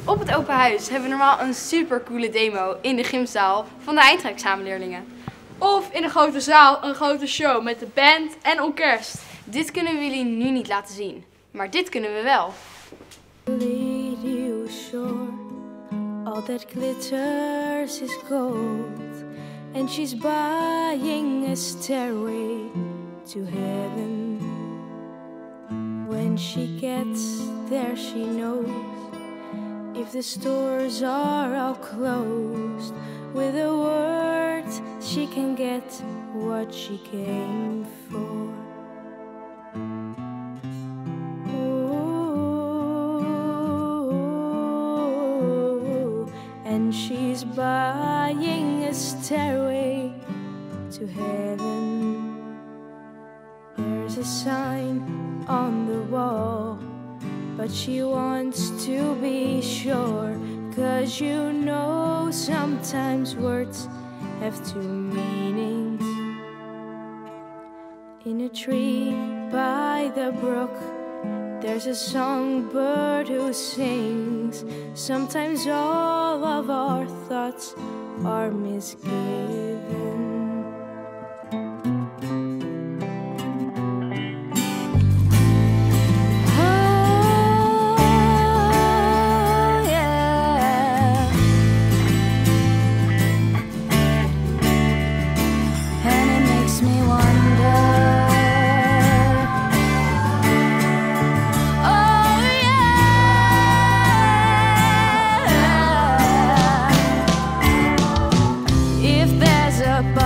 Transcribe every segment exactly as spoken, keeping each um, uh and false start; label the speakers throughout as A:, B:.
A: Op het open huis hebben we normaal een super coole demo in de gymzaal van de eindexamenleerlingen.
B: Of in een grote zaal een grote show met de band en orkest.
A: Dit kunnen we jullie nu niet laten zien, maar dit kunnen we wel.
C: Lady shore, all that glitters is gold, and she's buying a stairway to heaven. When she gets there, she knows if the stores are all closed, with a word she can get what she came for. Ooh, and she's buying a stairway to heaven. There's a sign on the wall, but she wants to be sure, 'cause you know sometimes words have two meanings. In a tree by the brook, there's a songbird who sings. Sometimes all of our thoughts are misgiven. A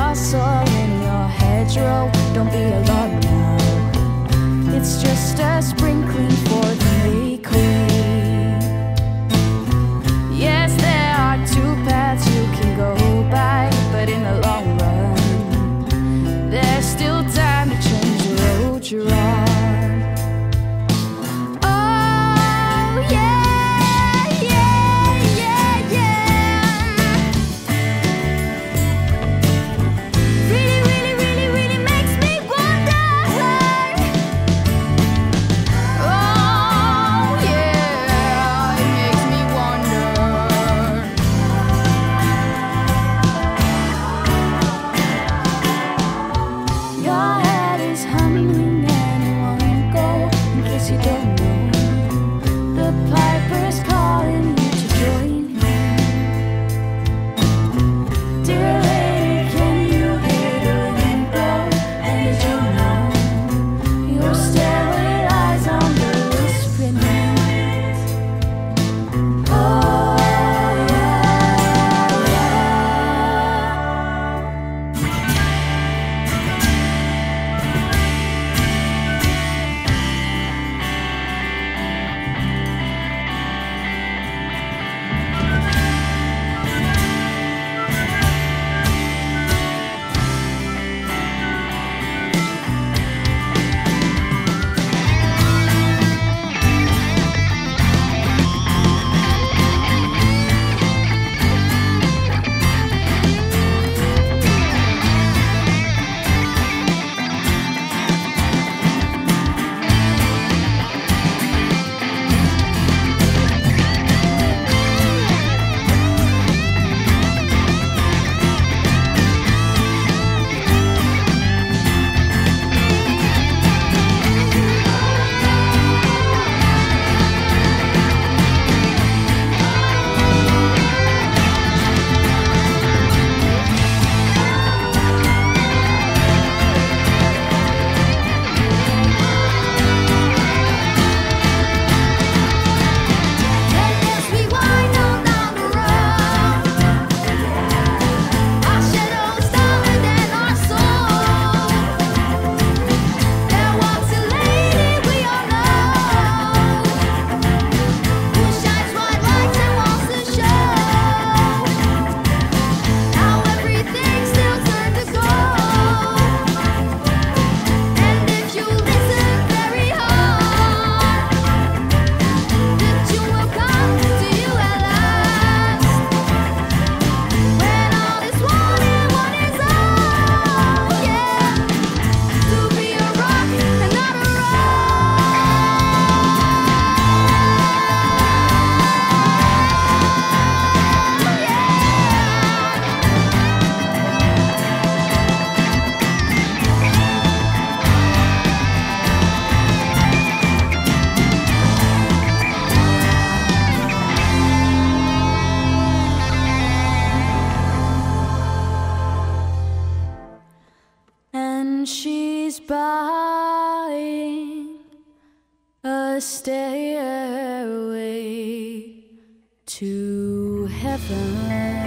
C: she's buying a stairway to heaven.